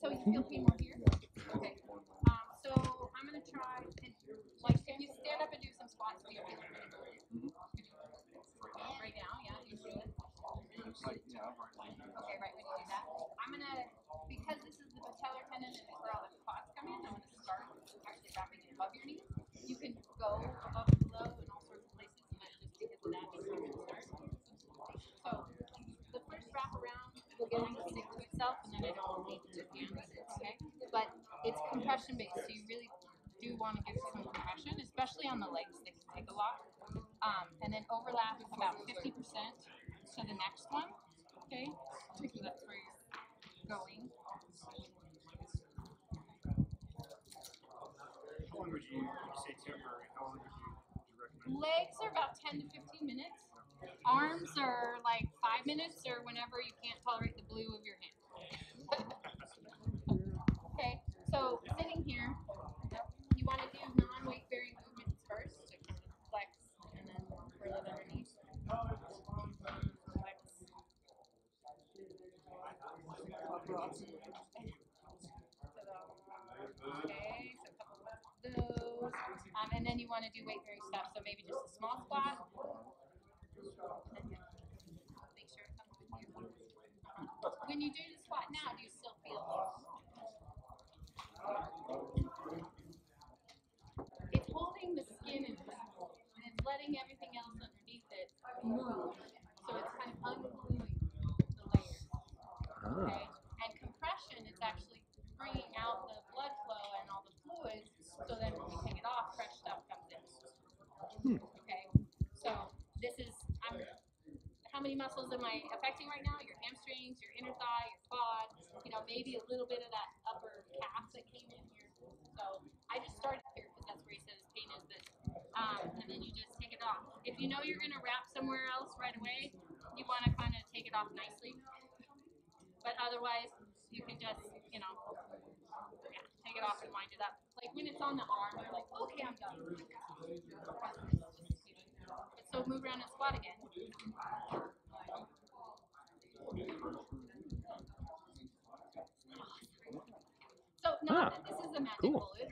So you feel pain more here? Okay. So I'm gonna try and like if you stand up and do some squats, do you feel it right now? Yeah, you feel it. Okay, right when you do that, I'm gonna because this is the patellar tendon and where all the quads come in. I'm gonna start actually wrapping it above your knees. You can go above and below in all sorts of places, but just because of that, that's where I'm gonna start. So the first wrap around will kind of stick to itself, and then I don't leave it to the end. Okay, but it's compression based, so you really do want to give it some compression, especially on the legs. They can take a lot, and then overlap about 50% to the next one. Okay, because that's where you're going. How long would you say temporary? How long would you recommend? Legs are about 10 to 15 minutes. Arms are like 5 minutes or whenever you can't tolerate the blue of your hand. Okay, so sitting here, you want to do non-weight bearing movements first to kind of flex and then curl it underneath. Flex. Okay, so a couple of those. And then you want to do weight bearing stuff, so maybe just a small squat. Make sure it comes with you. When you do the squat now, do you still feel it? It's holding the skin in place, and it's letting everything else underneath it move. So it's kind of ungluing the layers. Okay? And compression is actually bringing out the blood flow and all the fluids, so then when we take it off, fresh stuff comes in. Okay? So this is, how many muscles am I affecting right now? Your hamstrings, your inner thigh, your quad, maybe a little bit of that upper calf that came in here. So I just started here because that's where he says pain is this. And then you just take it off. If you know you're going to wrap somewhere else right away, you want to kind of take it off nicely. But otherwise, you can just, take it off and wind it up. Like when it's on the arm, you're like, okay, I'm done. So move around and squat again. So not that this is a magic bullet,